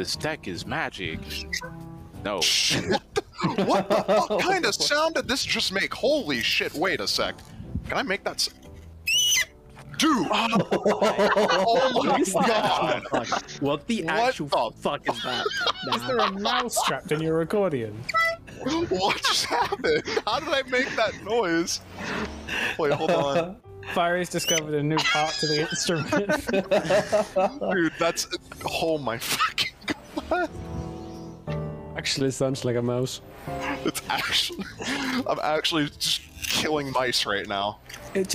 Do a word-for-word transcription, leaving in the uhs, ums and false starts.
This deck is magic. No. What the, what the fuck kind of sound did this just make? Holy shit, wait a sec. Can I make that s- Dude! Oh my god! What the What actual the fuck is that? Is there a mouse trapped in your accordion? What just happened? How did I make that noise? Wait, hold on. Fiery's discovered a new part to the instrument. Dude, that's... Oh my fucking god. Actually sounds like a mouse. It's actually... I'm actually just killing mice right now.